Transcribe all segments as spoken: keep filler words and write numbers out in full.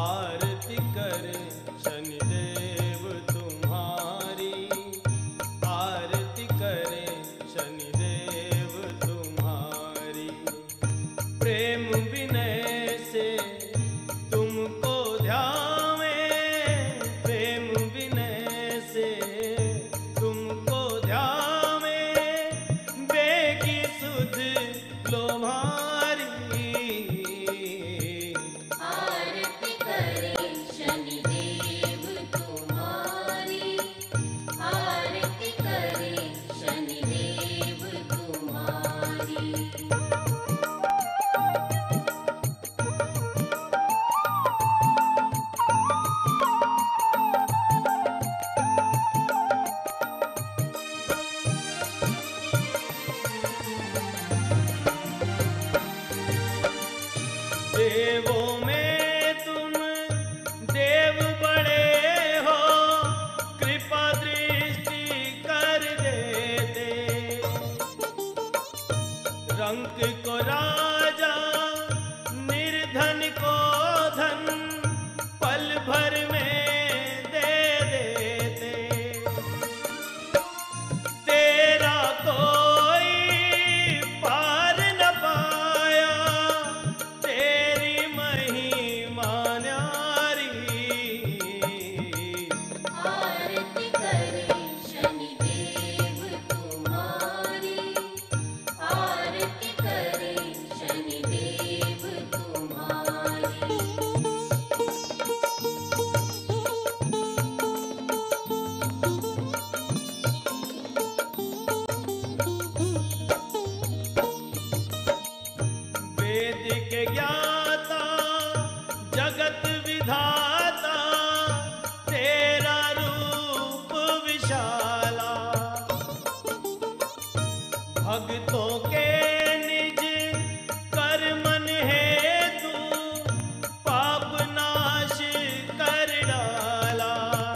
आरती करे शनिदेव तुम्हारी, आरती करे शनिदेव तुम्हारी। प्रेम विनय से तुमको ध्यावे, प्रेम विनय से तुमको ध्यावे, बेगी सुध लो भारी। आरती करे शनिदेव तुम्हारी, आरती करे शनिदेव तुम्हारी। देवों में तुम देव बड़े हो, कृपा दृष्टि कर देते। रंक को राजा, निर्धन को धन, पल भर में दे देते। तेरा कोई पार न पाया, तेरी महिमा न्यारी। आरती करे शनिदेव तुम्हारी, आरती करे शनिदेव तुम्हारी। वेद के ज्ञाता, जगत विधाता, तेरा रूप विशाला। भक्तों के निज कर मन हेतु, पाप नाश कर डाला।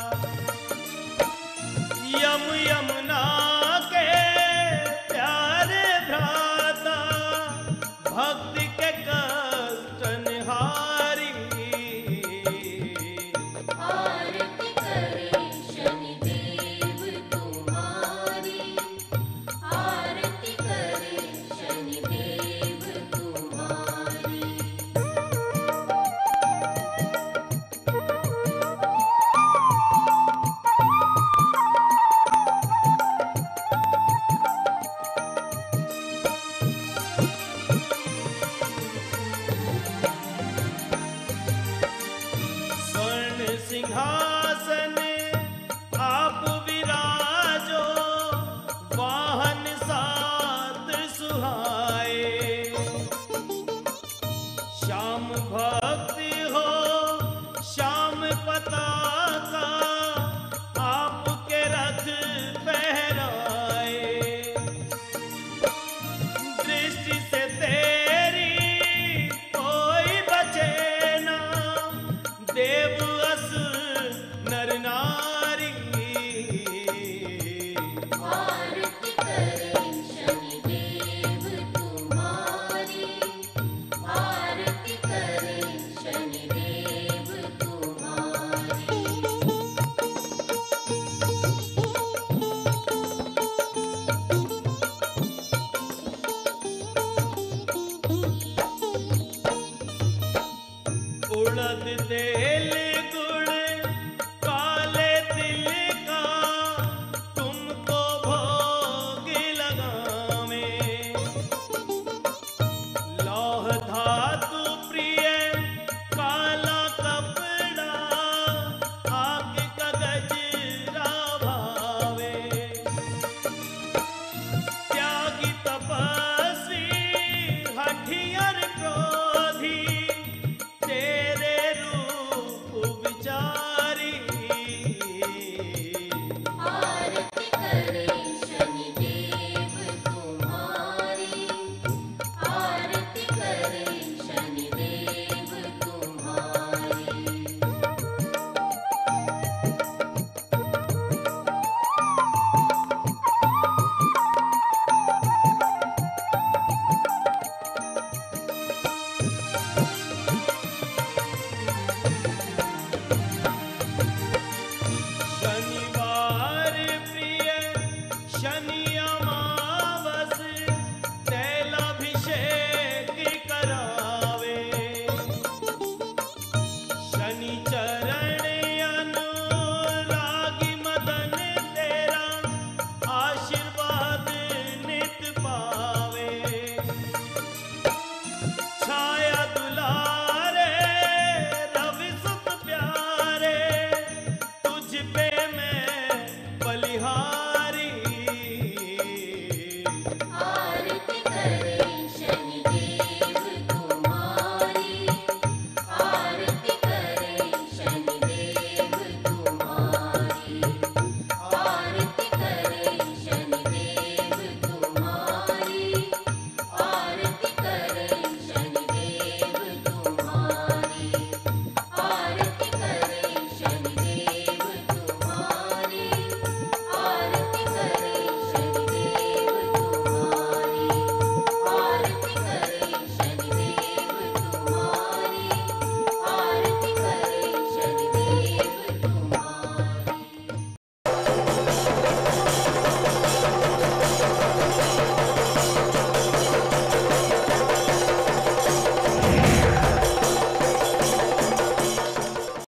यम यमुना के प्यारे भ्राता, भक्त के कष्ट निहारी। आरती करे शनिदेव तुम्हारी, आरती करे शनिदेव तुम्हारी। स्वर्ण सिंहासन आप विराजो, वाहन सात सुहाए। श्याम भक्ति हो श्याम पताका, आपके रथ फहराए। दृष्टि से तेरी कोई बचे ना, देव असुर नर नारी। आरती करे शनिदेव तुम्हारी, आरती करे शनिदेव तुम्हारी। उड़द तेल